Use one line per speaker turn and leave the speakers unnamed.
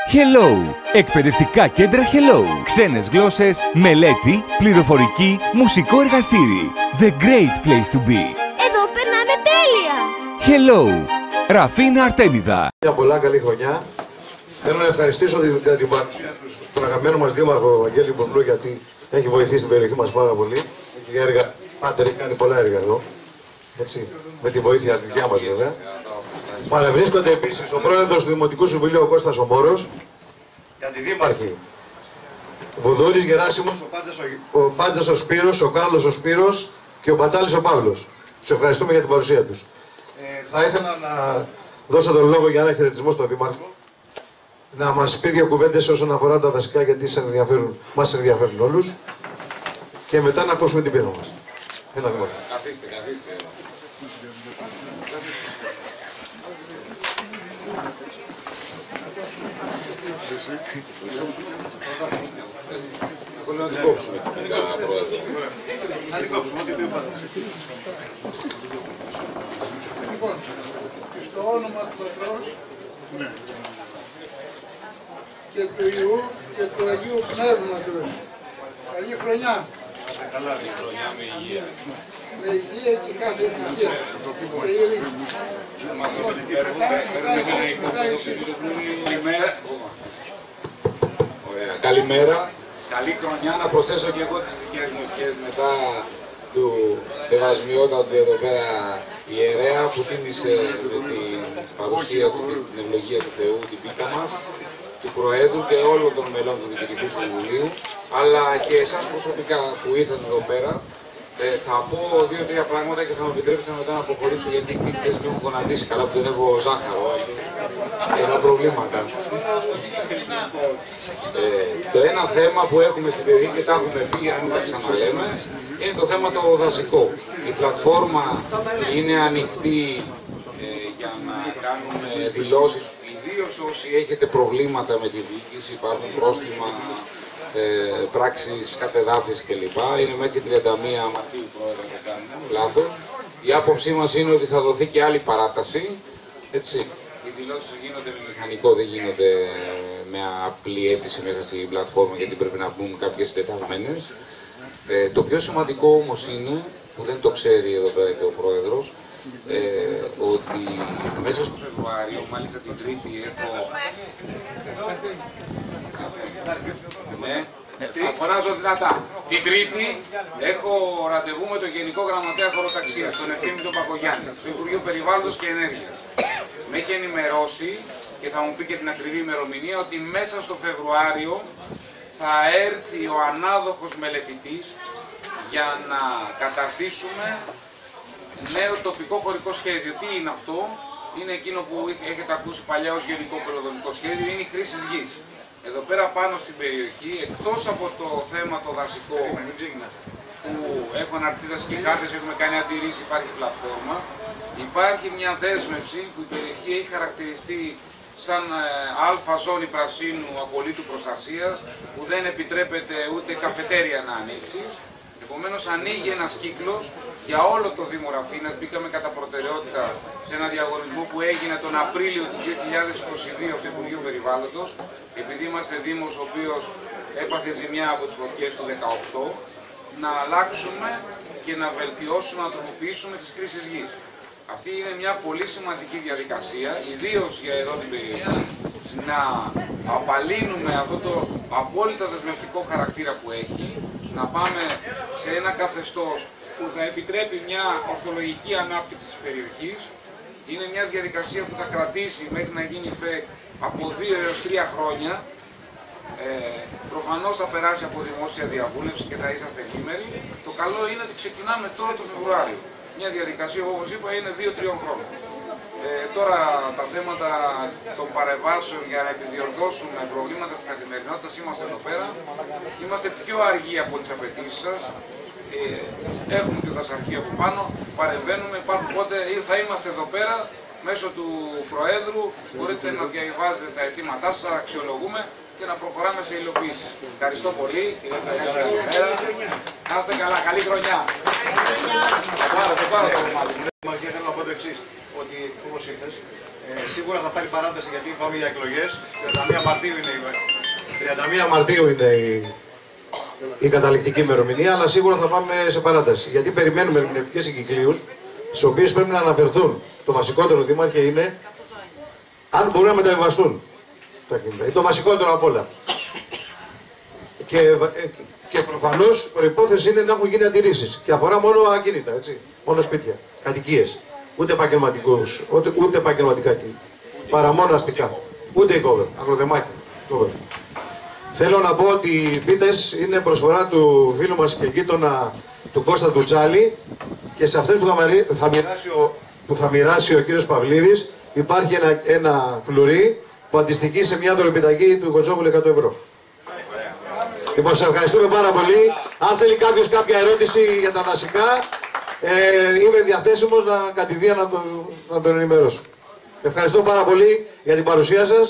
Hello! Εκπαιδευτικά κέντρα Hello. Ξένες γλώσσες, μελέτη, πληροφορική, μουσικό εργαστήρι. The great place to be.
Εδώ περνάμε τέλεια!
Hello! Ραφίνα Αρτέμιδα.
Μια πολλά καλή χρονιά. Θέλω να ευχαριστήσω την παρουσία τον αγαπημένο μας δήμαρχο Βαγγέλη Μπουρμπλού, γιατί έχει βοηθήσει την περιοχή μας πάρα πολύ. Έχει έργα, πάτερ, έχει κάνει πολλά έργα εδώ. Έτσι, με τη βοήθεια τη δικιά μας βέβαια. Παρευρίσκονται επίσης ο πρόεδρος του Δημοτικού Συμβουλίου, ο Κώστας ο Μόρος, και αντιδήμαρχοι Βουδούρης Γεράσιμος, ο Πάντζας ο Σπύρος, ο Κάλλος ο Σπύρος και ο Μπατάλης ο Παύλος. Τους ευχαριστούμε για την παρουσία τους. Θα ήθελα να δώσω τον λόγο για ένα χαιρετισμό στον Δήμαρχο, να μας πει δύο κουβέντες όσον αφορά τα δασικά, γιατί μας ενδιαφέρουν όλους, και μετά να ακούσουμε την πείνα μας. Έλα, Δήμαρχο.
Καθίστε. Εγώ να την κόψουμε την πρόεδρο.
Να την κόψουμε, ό,τι πει πάντα.
Λοιπόν, στο όνομα του Πατρός και του Υιού και του Αγίου Πνεύματος. Καλή χρονιά.
Καλή χρονιά με υγεία.
Με υγεία και κάθε ευτυχία. Και ειρήνη.
Μας καλημέρα. Καλή χρονιά. Να προσθέσω και εγώ τις δικές μου ευχές μετά του σεβασμιότατου εδώ πέρα ιερέα που τίμησε με την παρουσία του και την ευλογία του Θεού την πίτα μας, του Προέδρου και όλων των μελών του Διοικητικού Συμβουλίου, αλλά και εσάς προσωπικά που ήρθατε εδώ πέρα. Θα πω δύο-τρία πράγματα και θα μου επιτρέψετε μετά να προχωρήσω, γιατί οι χθες με έχουν γονατίσει καλά που δεν έχω ζάχαρο. Έχω προβλήματα. Το ένα θέμα που έχουμε στην περιοχή και τα έχουμε πει για να μην τα ξαναλέμε είναι το θέμα το δασικό. Η πλατφόρμα είναι ανοιχτή για να κάνουμε δηλώσεις, ιδίως όσοι έχετε προβλήματα με τη διοίκηση, υπάρχουν πρόστιμα, πράξεις κατεδάφισης κλπ. Είναι μέχρι 31 Μαρτίου, Πρόεδρε, δεν κάνουμε λάθος. Η άποψή μας είναι ότι θα δοθεί και άλλη παράταση. Έτσι. Οι δηλώσεις γίνονται με μηχανικό, δεν γίνονται με απλή αίτηση μέσα στην πλατφόρμα, γιατί πρέπει να μπουν κάποιες τεταγμένες. Το πιο σημαντικό όμως είναι, που δεν το ξέρει εδώ πέρα και ο Πρόεδρος, ότι μέσα στο Φεβρουάριο, μάλιστα την Τρίτη, έχω... Ναι, φωνάζω δυνατά. Την Τρίτη έχω ραντεβού με τον Γενικό Γραμματέα Χωροταξίας, τον Ευθύμη τον Πακογιάννη, στο Υπουργείο Περιβάλλοντος και Ενέργειας. Με έχει ενημερώσει και θα μου πει και την ακριβή ημερομηνία ότι μέσα στο Φεβρουάριο θα έρθει ο ανάδοχος μελετητής για να καταρτήσουμε νέο τοπικό χωρικό σχέδιο. Τι είναι αυτό? Είναι εκείνο που έχετε ακούσει παλιά ως γενικό πολεοδομικό σχέδιο, είναι η χρήση γης. Εδώ πέρα πάνω στην περιοχή, εκτός από το θέμα το δασικό που έχουν αναρτηθεί δασικοί χάρτες, έχουμε κάνει αντιρρήσεις, υπάρχει πλατφόρμα, υπάρχει μια δέσμευση που η περιοχή έχει χαρακτηριστεί σαν αλφα ζώνη πρασίνου απολύτου προστασίας, που δεν επιτρέπεται ούτε καφετέρια να ανοίξει. Επομένως ανοίγει ένας κύκλος για όλο το Δήμο Ραφίνας. Μπήκαμε κατά προτεραιότητα σε ένα διαγωνισμό που έγινε τον Απρίλιο του 2022 από το Υπουργείο Περιβάλλοντος, επειδή είμαστε Δήμος ο οποίος έπαθε ζημιά από τις φωτιές του 2018, να αλλάξουμε και να βελτιώσουμε, να τροποποιήσουμε τις χρήσεις γης. Αυτή είναι μια πολύ σημαντική διαδικασία, ιδίως για εδώ την περιοχή, να απαλύνουμε αυτό το απόλυτα δεσμευτικό χαρακτήρα που έχει, να πάμε σε ένα καθεστώς που θα επιτρέπει μια ορθολογική ανάπτυξη της περιοχής. Είναι μια διαδικασία που θα κρατήσει μέχρι να γίνει ΦΕΚ από 2 έως 3 χρόνια. Προφανώς θα περάσει από δημόσια διαβούλευση και θα είσαστε ενήμεροι. Το καλό είναι ότι ξεκινάμε τώρα το Φεβρουάριο. Μια διαδικασία, όπως είπα, είναι 2-3 χρόνια. Τώρα τα θέματα των παρεμβάσεων για να επιδιορθώσουμε προβλήματα στην καθημερινότητα, είμαστε εδώ πέρα. Είμαστε πιο αργοί από τις απαιτήσεις σας. Έχουμε και δασαρχείο από πάνω, παρεμβαίνουμε, οπότε θα είμαστε εδώ πέρα μέσω του Προέδρου. Μπορείτε να διαβάζετε τα αιτήματά σας, αξιολογούμε και να προχωράμε σε υλοποίηση. Ευχαριστώ πολύ. Κύριε Τσαγιάννη, καλημέρα. Να είστε καλά. Καλή χρονιά. Το πάρω το κομμάτι.
Θέλω να πω το εξής, ότι όπως είπες, σίγουρα θα πάρει παράταση γιατί πάμε για εκλογές. 31 Μαρτίου είναι η καταληκτική ημερομηνία, αλλά σίγουρα θα πάμε σε παράταση. Γιατί περιμένουμε ερμηνευτικές εγκυκλίους, στις οποίες πρέπει να αναφερθούν. Το βασικότερο, Δήμαρχε, είναι αν μπορούν να μεταβιβαστούν τα κινητά. Είναι το βασικότερο απ' όλα. Και προφανώς προϋπόθεση είναι να έχουν γίνει αντιρρήσεις. Και αφορά μόνο ακίνητα, έτσι. Μόνο σπίτια, κατοικίες. Ούτε επαγγελματικούς, ούτε επαγγελματικά παρά μόνο αστικά. Ούτε οικόβερ, αγροδεμάκια. Θέλω να πω ότι οι πίτες είναι προσφορά του φίλου μας και γείτονα του Κώστα του Τσάλη και σε αυτές που θα μοιράσει ο κύριος Παυλίδης υπάρχει ένα φλουρί που αντιστοιχεί σε μια δωρεπιταγή του Κοτσόπουλου 100 ευρώ. Λοιπόν, σας ευχαριστούμε πάρα πολύ. Αν θέλει κάποιος κάποια ερώτηση για τα βασικά, είμαι διαθέσιμος κατηδίαν να τον ενημερώσω. Ευχαριστώ πάρα πολύ για την παρουσία σας.